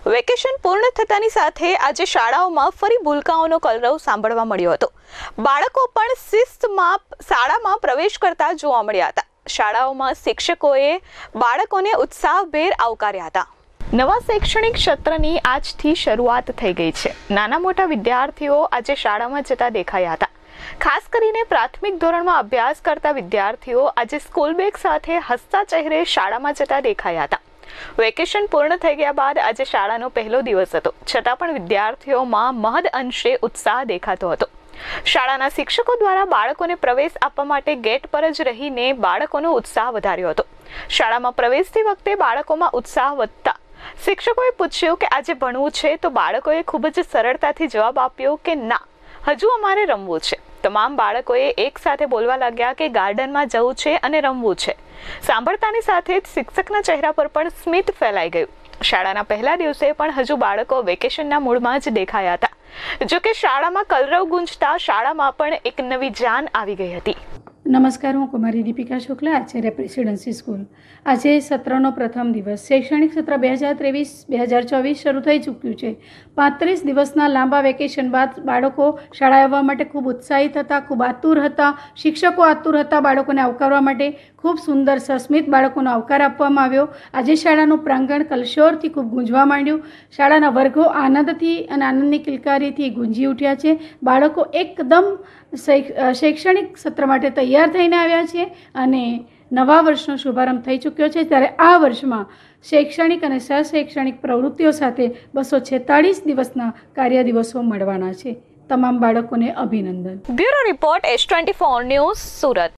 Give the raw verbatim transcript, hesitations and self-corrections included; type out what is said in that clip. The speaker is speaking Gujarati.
વેકેશન પૂર્ણ થતાની સાથે આજે શાળાઓમાં ફરી ભૂલકાઓનો કલરવ સાંભળવા મળ્યો હતો। બાળકો પણ શિસ્તમાં શાળામાં પ્રવેશ કરતા જોવા મળ્યા હતા। શાળાઓમાં શિક્ષકોએ બાળકોને ઉત્સાહભેર આવકાર્યા હતા। નવા શૈક્ષણિક સત્રની આજથી શરૂઆત થઈ ગઈ છે। નાના મોટા વિદ્યાર્થીઓ આજે શાળામાં જતા દેખાયા હતા। ખાસ કરીને પ્રાથમિક ધોરણમાં અભ્યાસ કરતા વિદ્યાર્થીઓ આજે સ્કૂલ બેગ સાથે હસતા ચહેરે શાળામાં જતા દેખાયા હતા। વેકેશન પૂર્ણ થઈ ગયા બાદ આજે શાળાનો પહેલો દિવસ હતો, છતાં પણ વિદ્યાર્થીઓમાં મહદ અંશે ઉત્સાહ દેખાતો હતો। શાળાના શિક્ષકો દ્વારા બાળકોને પ્રવેશ આપવા માટે ગેટ પર જ રહીને બાળકોનો ઉત્સાહ વધાર્યો હતો। શાળામાં પ્રવેશતી વખતે બાળકોમાં ઉત્સાહ વધતા શિક્ષકોએ પૂછ્યું કે આજે ભણવું છે, તો બાળકોએ ખૂબ જ સરળતાથી જવાબ આપ્યો કે ના, હજુ અમારે રમવું છે। તમામ બાળકોએ એક સાથે બોલવા લાગ્યા કે ગાર્ડનમાં જવું છે અને રમવું છે। સાંભળતાની સાથે જ શિક્ષકના ચહેરા પર પણ સ્મિત ફેલાઈ ગયું। શાળાના પહેલા દિવસે પણ હજુ બાળકો વેકેશનના મૂડમાં જ દેખાયા હતા। જો કે શાળામાં કલરવ ગુંજતા શાળામાં પણ એક નવી જાન આવી ગઈ હતી। નમસ્કાર, હું કુમારી દીપિકા શુક્લા, આચાર્ય પ્રેસિડેન્સી સ્કૂલ। આજે સત્રનો પ્રથમ દિવસ। શૈક્ષણિક સત્ર બે હજાર ત્રેવીસ બે હજાર ચોવીસ શરૂ થઈ ચૂક્યું છે। પાંત્રીસ દિવસના લાંબા વેકેશન બાદ બાળકો શાળાએ આવવા માટે ખૂબ ઉત્સાહિત હતા, ખૂબ આતુર હતા। શિક્ષકો આતુર હતા બાળકોને આવકારવા માટે। ખૂબ સુંદર સસ્મિત બાળકોનો આવકાર આપવામાં આવ્યો। આજે શાળાનું પ્રાંગણ કલશોરથી ખૂબ ગુંજવા માંડ્યું। શાળાના વર્ગો આનંદથી અને આનંદની કિલકારીથી ગુંજી ઉઠ્યા છે। બાળકો એકદમ શૈક્ષણિક સત્ર માટે તૈયાર થઈને આવ્યા છે અને નવા વર્ષનો શુભારંભ થઈ ચૂક્યો છે। ત્યારે આ વર્ષમાં શૈક્ષણિક અને સહશૈક્ષણિક પ્રવૃત્તિઓ સાથે બસો છેતાળીસ દિવસના કાર્ય દિવસો મળવાના છે। તમામ બાળકોને અભિનંદન। Bureau report S twenty four news, Surat.